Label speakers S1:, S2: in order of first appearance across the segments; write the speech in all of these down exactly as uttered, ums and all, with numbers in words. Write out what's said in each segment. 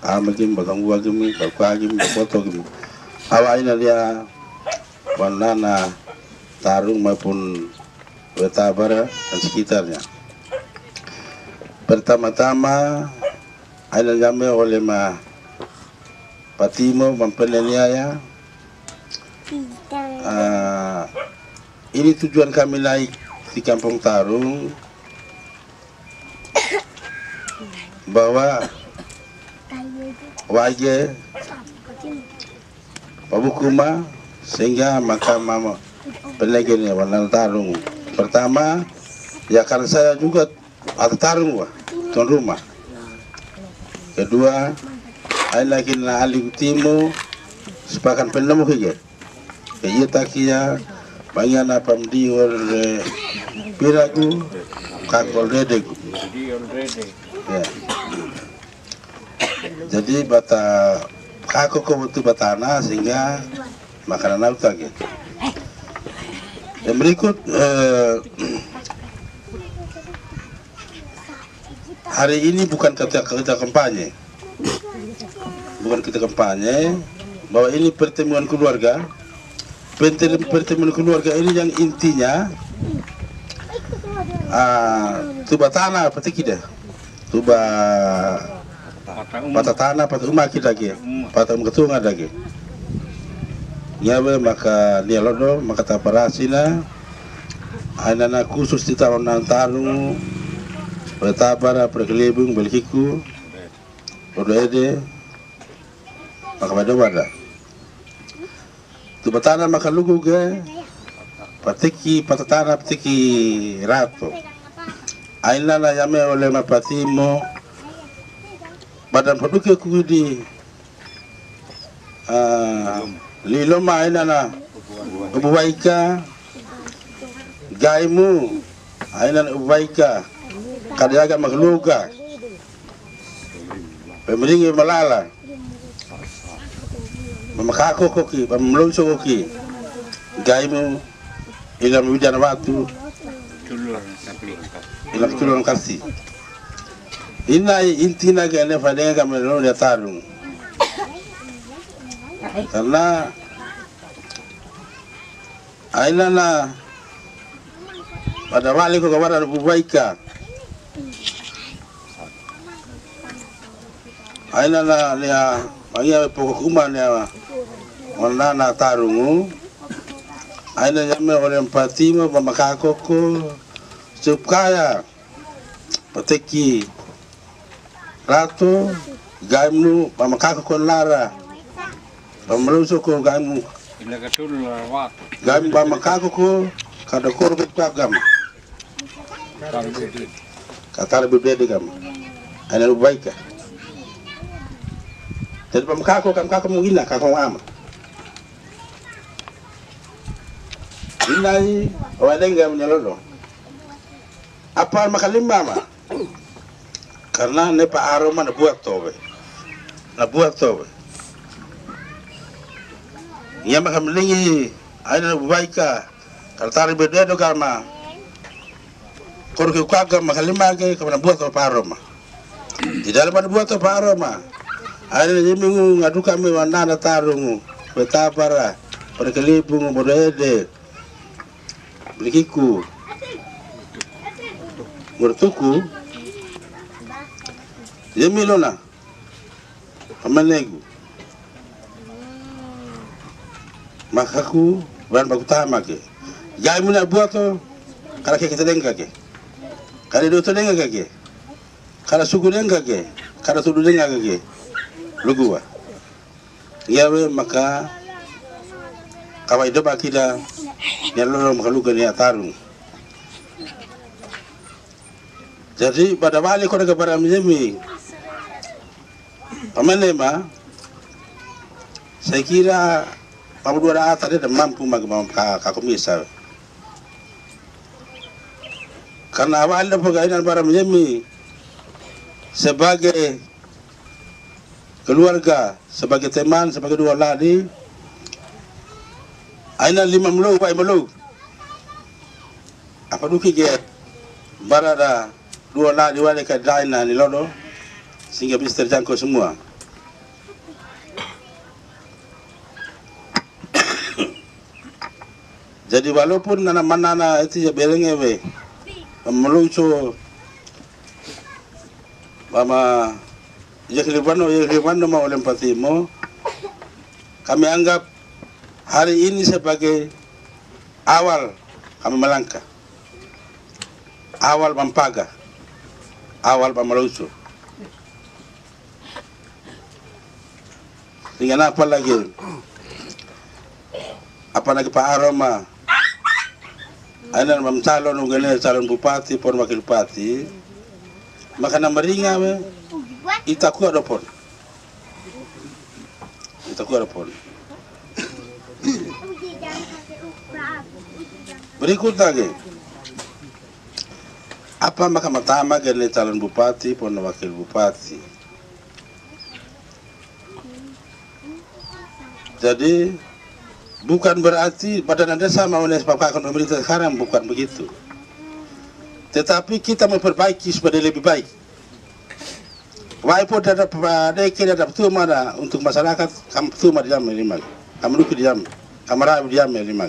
S1: amagim batang wagim bakagim botogim awaina dia wanana Tarung maupun Wetabara dan sekitarnya. Pertama-tama ada kami oleh ma Patimo mempenaniaya. Uh, ini tujuan kami naik di Kampung Tarung bahwa wajah pabukuma sehingga maka mama penegin warna Tarung. Pertama ya karena saya juga ada Tarung wah tuan rumah. Kedua ay lagi na aling timo sepakan penemu hige kaya takia banyak apa mendior piragu kakol redegu ya. Jadi bata kako kebutuh batana sehingga makanan auta gitu. Yang berikut eh, hari ini bukan kita kita kampanye, bukan kita kampanye, bahwa ini pertemuan keluarga. Pertemuan keluarga ini yang intinya uh, tuba tanah pati kita, tuba pata tanah pata umat kita lagi, pata ketungan lagi. Nyawa maka dia lodo maka taparasina anak-anak khusus di tahun Tarung Wetabara perkelibung belkiku Odede maka pada wada tu batana maka lugu ge patiki patatana patiki rato aina na yame oleh mapatimo badan paduke kudi ah lilo maina na ubaika gaimu aina na ubaika kadaga magluga pemeringi malala mamakako koki pamlonso koki gaimu ilam hujan waktu ilam tulung kasih ina intina gane fadega melon ya Tarung karena aina na pada wali ko kabar ada bubaika aina na dia pangia pokok uman ya warna na Tarungu aina nyame oleh Patimo pamakako ko supaya pateki rato gaimnu pamakako ko lara pamruso ko gaimnu gaim pamakako ko kada korbe pagam katar bibede gam ana ubaika jadi pamakako kam kako mungina kako ama inai wadenga mnyalodo apa makalimba ma karena ne pa aroma na buat tobe na buat tobe ya makamlingi aina ubaika kaltari bededo karma korke kaga makalimba ke kana buat to aroma di dalam ada buat to aroma ada minggu ngadu kami wanana Tarungu Wetabara perkelibung modede belikiku bertuku yemilona amanegu makaku ban bakutama ke jai muna buato kala ke kita denga ke kala do to denga ke kala sugu denga ke kala sudu denga ke luguwa yawe maka kawai doba kita nyaloro makaluga ni Tarung. Jadi pada wali kau negara baram jemi pamanema saya kira pabudua ata dia mampu magmam kakomisa karena awal dah pegawai baram jemi sebagai keluarga, sebagai teman, sebagai dua ladi aina lima melu, pai melu apa duki ge barada dua ladi wale ka daina ni lodo sehingga bisa terjangkau semua Jadi walaupun nana manana itu ya berengewe melucu mama yaklibano yaklibano mau lempatimo, kami anggap hari ini sebagai awal kami melangkah, awal mempaga, awal memelucu. Dengan apa lagi? Apa lagi Pak Aroma? Ada mam calon ungene calon bupati pon wakil bupati. Maka nama ringa me itaku ada pon. Itaku ada pon. Berikut lagi. Apa maka matama gene calon bupati pon wakil bupati. Jadi bukan berarti badan desa mau disebabkan pemerintah sekarang, bukan begitu. Tetapi kita memperbaiki supaya lebih baik. Walaupun ada pada kita ada betul mana untuk masyarakat, kamu betul mana diam lima, kamu duduk diam, kamu rapi diam lima.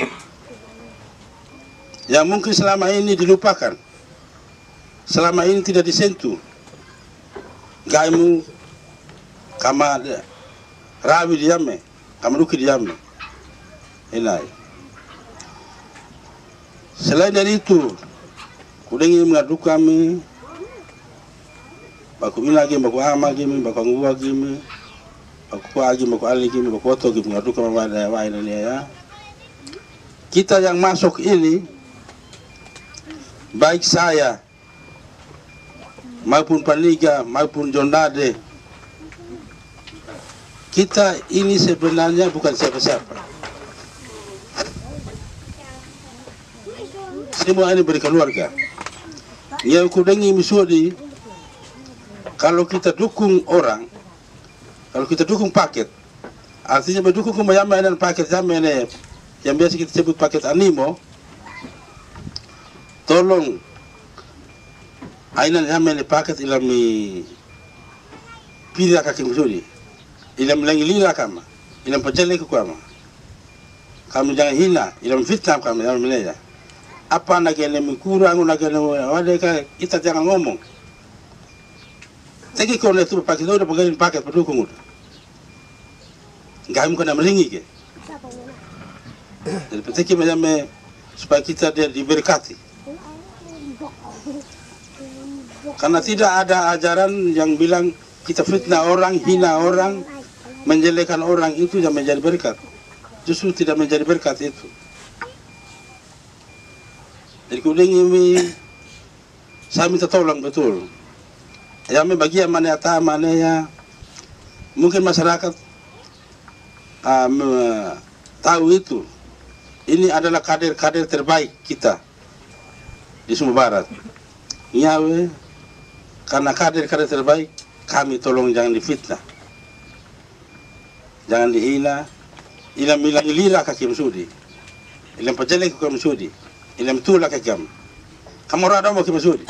S1: Yang mungkin selama ini dilupakan, selama ini tidak disentuh, gaimu, kamu rapi diam, kamu duduk diam. Inai. Selain dari itu, kudengi mengadu kami, baku minagi, baku amagi, baku nguagi, baku kuagi, baku aligi, baku otogi mengadu kami pada wain ini ya. Kita yang masuk ini, baik saya maupun Paniga maupun Jondade, kita ini sebenarnya bukan siapa-siapa. Semua ini beri keluarga. Yang kudengi misudi, kalau kita dukung orang, kalau kita dukung paket, artinya mendukung kemayama dan paket jamene yang biasa kita sebut paket animo, tolong ainan jamene paket ilami pilih kaki misudi, ilam lagi lila kama, ilam pejale ke kama, kamu jangan hina, ilam fitnah kami, ilam menaya. Apa nagene kurang, nagene wadeka kita jangan ngomong. Tegi kau itu pakai udah pegain paket pendukung udah. Enggak mungkin meringi ke. Jadi petiki macam supaya kita dia diberkati. Karena tidak ada ajaran yang bilang kita fitnah orang, hina orang, menjelekan orang itu yang menjadi berkat. Justru tidak menjadi berkat itu. Jadi kudengi ini saya minta tolong betul. Ya bagi yang mana ya mana ya mungkin masyarakat um, tahu itu. Ini adalah kader-kader terbaik kita di Sumba Barat. Nyawe karena kader-kader terbaik kami tolong jangan difitnah, jangan dihina. Ilam ilang ilira kaki mesudi, ilam pajelek kaki mesudi. Ilam tu lah kekam. Kamu rada mau kemasudi.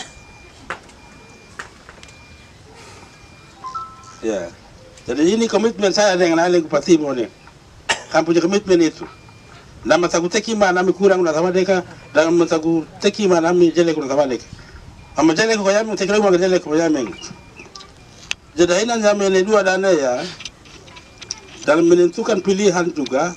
S1: Ya. Jadi ini komitmen saya dengan ahli bupati mau ni. Kamu punya komitmen itu. Nama taku teki mana kami kurang nak sama deka. Dan nama taku teki mana kami jelek nak sama deka. Ama jelek kau yang teki lagi mana jelek kau yang meng. Jadi ini zaman ini dua dana ya. Dalam menentukan pilihan juga.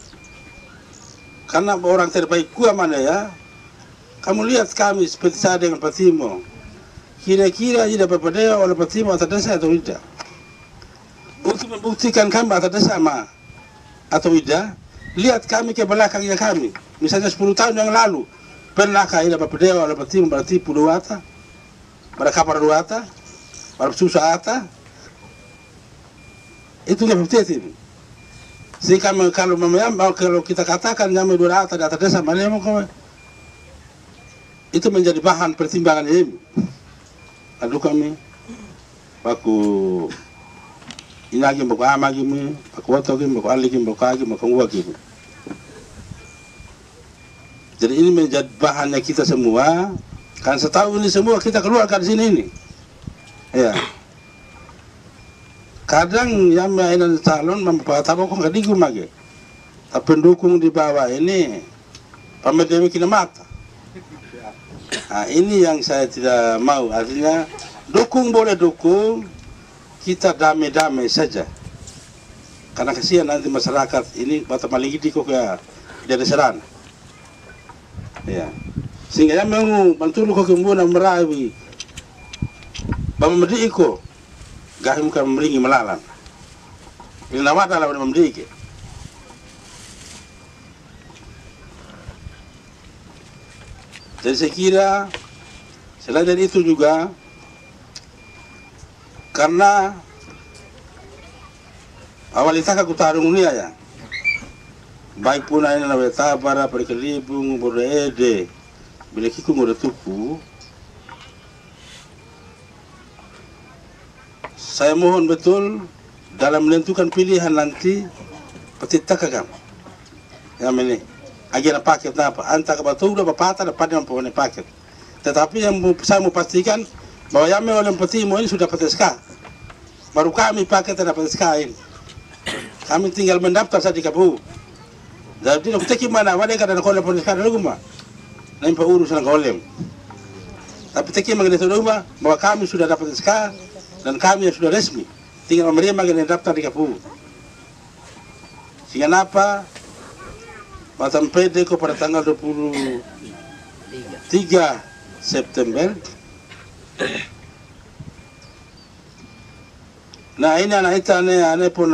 S1: Karena orang terbaik gua mana ya, kamu lihat kami seperti saya dengan Patimo, kira-kira tidak berbeda oleh Patimo atau desa atau tidak. Untuk membuktikan kami atau desa sama atau tidak, lihat kami ke belakangnya kami. Misalnya sepuluh tahun yang lalu, pernahkah tidak berbeda oleh Patimo berarti pulau ata, pada kapar dua ata, pada susah ata, itu yang berbeda. Jika kalau memang kalau kita katakan nyamai dua rata di atas desa mana yang mau itu menjadi bahan pertimbangan ini. Aduh kami, baku ini lagi baku ama gini, baku waktu gini, baku alih gini, baku agi, baku ngua gini. Jadi ini menjadi bahannya kita semua. Kan setahu ini semua kita keluarkan di sini ini. Ya. Kadang yang mainan calon mempertaruhkan kedigu mage. Tapi pendukung di bawah ini Pamedewi kina mata. Nah, ini yang saya tidak mau. Artinya dukung boleh dukung, kita damai-damai saja. Karena kasihan nanti masyarakat ini bata malingidi kok ya dari seran. Ya. Sehingga yang mau bantu kok kembuna merawi. Bama iko gahim kan meringi melalan. Ini nama adalah bama merdiki. Jadi saya kira selain dari itu juga karena awal itaka kutarung dunia ya, baik pun ini nawe tabara perkelibung berede bila kiku ngode tupu, saya mohon betul dalam menentukan pilihan nanti petita kagam yang ini agen paket apa antara batu udah bapata dapat yang punya paket, tetapi yang saya mau pastikan bahwa yang oleh petimo ini sudah pakai ska, baru kami paket dapat ska ini, kami tinggal mendaftar saja di K P U. Jadi nak teki mana wale kada nak oleh pakai ska dulu mah, nanti pak urus nak oleh, tapi teki mengenai itu mah bahwa kami sudah dapat ska dan kami yang sudah resmi, tinggal menerima mengenai daftar di K P U. Sehingga apa? Batam P D ko pada tanggal dua puluh tiga September. Nah ini anak itu ane ane pun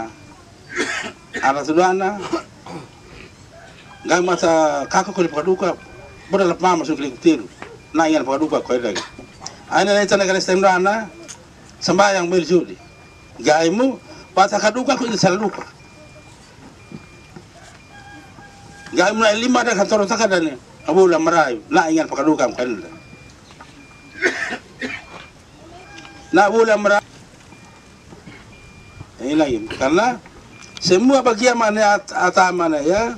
S1: anak sudana. Gang masa kakak ko di paduka, berdalap mama sudah keliru. Nah ingat paduka ko lagi. Ane itu ane kalau sendana sembahyang beljudi. Gaimu pada kaduka ko salah lupa. Gak mulai lima ada kantor tak ada nih, abu ulah merayu, nak ingat pakai dukam kan? Nak ulah merayu, ini lagi karena semua bagian mana atau mana ya,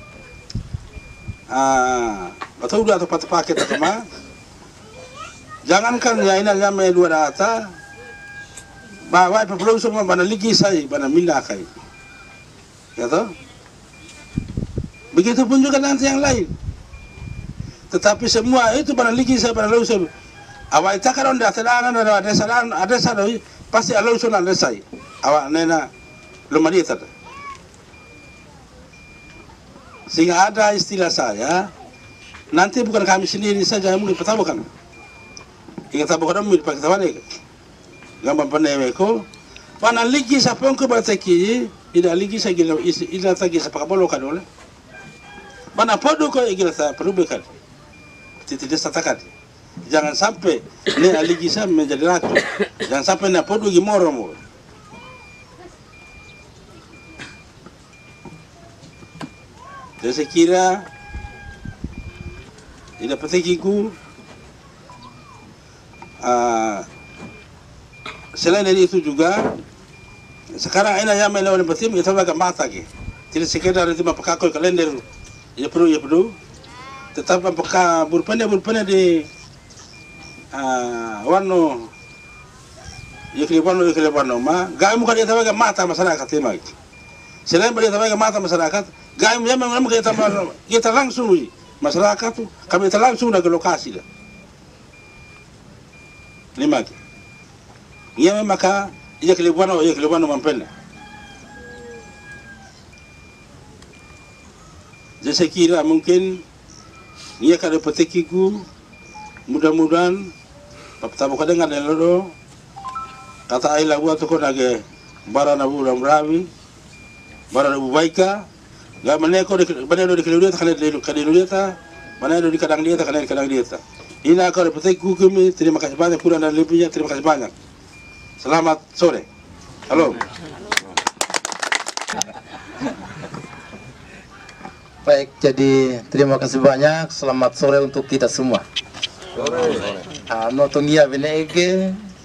S1: ah, betul udah tempat paket atau mah, jangankan ya ini yang dua data, bahwa perlu semua mana lagi saya, mana minda kai, ya toh? Begitu pun juga nanti yang lain. Tetapi semua itu pada lagi saya pada lalu saya. Awak itu kan ada serangan ada ada serangan ada serangan pasti lalu sudah ada saya. Awak nena lumadi tadi. Sehingga ada istilah saya. Nanti bukan kami sendiri saja yang mulai pertabukan. Ingat tabukan mulai pakai tawane. Gambar peneweko. Pana lagi siapa yang kebateki. Tidak lagi saya gila tidak lagi saya pakai bolokan oleh. Mana podo ko igila sa perubahan, tidak satakan. Jangan sampai ne aligi sa menjadi ratu. Jangan sampai na podo gimoro mo. Jadi saya kira tidak petikiku. Uh, selain dari itu juga sekarang ini yang main oleh petim kita agak mata ke. Tidak sekedar itu mapakakol kalender. Ya perlu, ya perlu. Tetap apakah berpendek berpendek di uh, wano, ya kiri wano, ya kiri wano ma. Gaya muka dia tahu mata masyarakat tema. Selain dia tahu mata masyarakat, gaya yang memang kita kita langsung masyarakat tu kami kita langsung nak ke lokasi dah. Lima. Ia memang maka ya kiri wano, ya kiri wano mampena. Jadi saya kira mungkin ia kada petikiku mudah-mudahan tabu kadang ada loro kata aila buat ko nage barana bulan rawi barana bubaika gak meneko de banelo de keluriata kana de keluriata banelo di kadang dia kana kadang dia ini kada petikiku kami terima kasih banyak kurang dan lebihnya terima kasih banyak. Selamat sore. Halo.
S2: Baik, jadi terima kasih banyak. Selamat sore untuk kita semua. Sore. Notongia benege,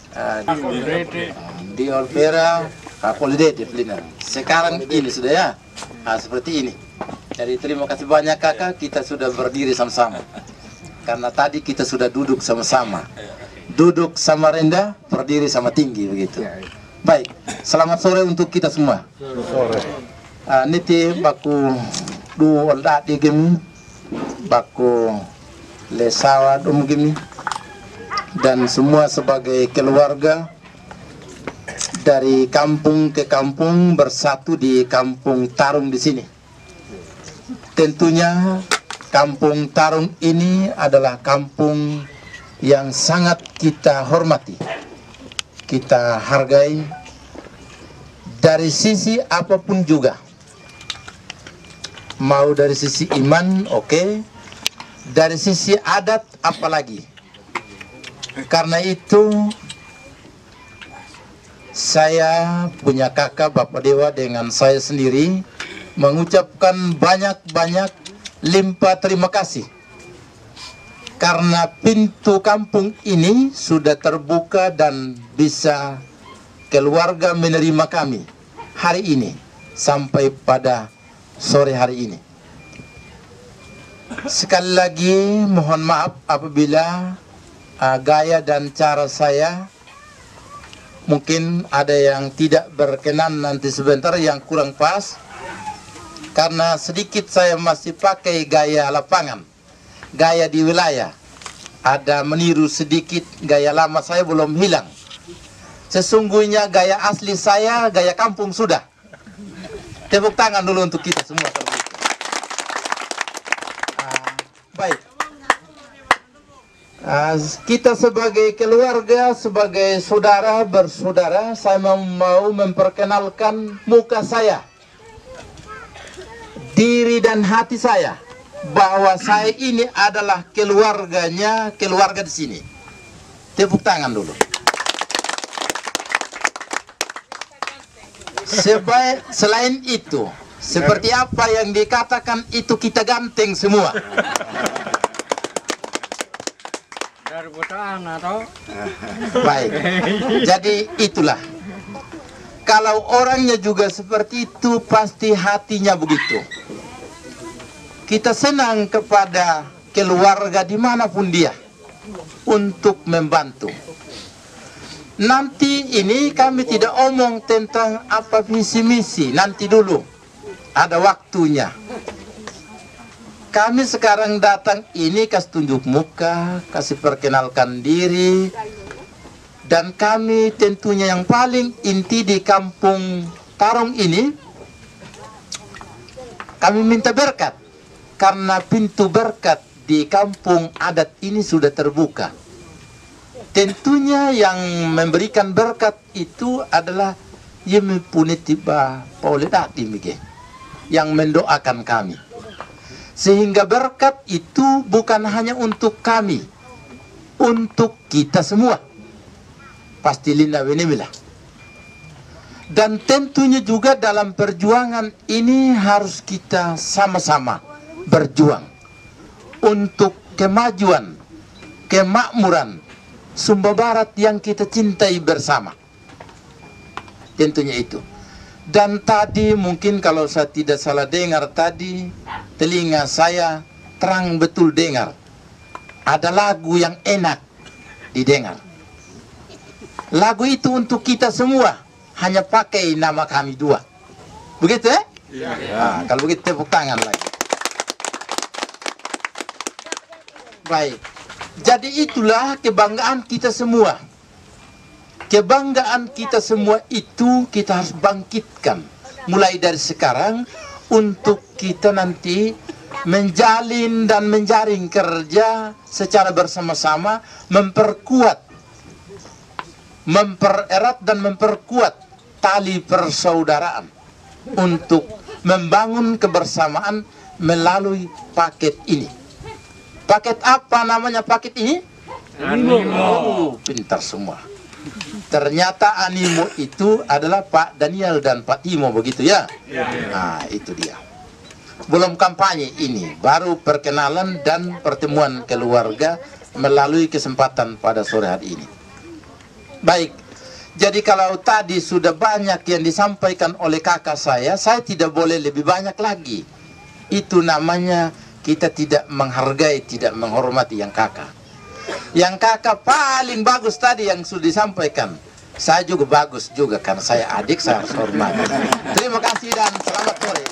S2: di Olvera, Polide, Flina. Sekarang ini sudah ya, nah, seperti ini. Jadi terima kasih banyak kakak. Kita sudah berdiri sama-sama. Karena tadi kita sudah duduk sama-sama. Duduk sama rendah, berdiri sama tinggi begitu. Baik, selamat sore untuk kita semua. Sore. Uh, niti baku du olda digem baku lesawat umgimi dan semua sebagai keluarga dari kampung ke kampung bersatu di Kampung Tarung di sini. Tentunya Kampung Tarung ini adalah kampung yang sangat kita hormati, kita hargai dari sisi apapun juga. Mau dari sisi iman, oke, okay. Dari sisi adat apalagi. Karena itu saya punya kakak Bapak Dewa dengan saya sendiri mengucapkan banyak-banyak limpah terima kasih. Karena pintu kampung ini sudah terbuka dan bisa keluarga menerima kami hari ini sampai pada sore hari ini. Sekali lagi mohon maaf apabila uh, gaya dan cara saya mungkin ada yang tidak berkenan nanti sebentar, yang kurang pas. Karena sedikit saya masih pakai gaya lapangan, gaya di wilayah. Ada meniru sedikit gaya lama saya belum hilang. Sesungguhnya gaya asli saya gaya kampung sudah. Tepuk tangan dulu untuk kita semua. Uh, baik. Uh, kita sebagai keluarga, sebagai saudara bersaudara, saya mau, mau memperkenalkan muka saya, diri dan hati saya, bahwa saya ini adalah keluarganya, keluarga di sini. Tepuk tangan dulu. Sebaik, selain itu, seperti apa yang dikatakan itu kita ganteng semua. Baik, jadi itulah. Kalau orangnya juga seperti itu, pasti hatinya begitu. Kita senang kepada keluarga dimanapun dia untuk membantu. Nanti ini kami tidak omong tentang apa visi misi, nanti dulu ada waktunya. Kami sekarang datang ini kasih tunjuk muka, kasih perkenalkan diri, dan kami tentunya yang paling inti di Kampung Tarung ini, kami minta berkat karena pintu berkat di kampung adat ini sudah terbuka. Tentunya yang memberikan berkat itu adalah Yemi Punitiba Pauledati Mige, yang mendoakan kami. Sehingga berkat itu bukan hanya untuk kami, untuk kita semua. Pasti linda benemilah. Dan tentunya juga dalam perjuangan ini harus kita sama-sama berjuang untuk kemajuan, kemakmuran Sumba Barat yang kita cintai bersama. Tentunya itu. Dan tadi mungkin kalau saya tidak salah dengar tadi, telinga saya terang betul dengar. Ada lagu yang enak didengar. Lagu itu untuk kita semua, hanya pakai nama kami dua. Begitu ya? Iya. Nah, kalau begitu tepuk tangan lagi. Baik. Jadi itulah kebanggaan kita semua. Kebanggaan kita semua itu kita harus bangkitkan mulai dari sekarang untuk kita nanti menjalin dan menjaring kerja secara bersama-sama, memperkuat, mempererat dan memperkuat tali persaudaraan untuk membangun kebersamaan melalui paket ini. Paket apa namanya paket ini? Animo. Oh, pintar semua. Ternyata Animo itu adalah Pak Daniel dan Pak Timo, begitu ya? Ya. Nah, itu dia. Belum kampanye ini, baru perkenalan dan pertemuan keluarga melalui kesempatan pada sore hari ini. Baik, jadi kalau tadi sudah banyak yang disampaikan oleh kakak saya, saya tidak boleh lebih banyak lagi. Itu namanya kita tidak menghargai, tidak menghormati yang kakak. Yang kakak paling bagus tadi yang sudah disampaikan. Saya juga bagus juga, karena saya adik, saya harus hormati. Terima kasih dan selamat sore.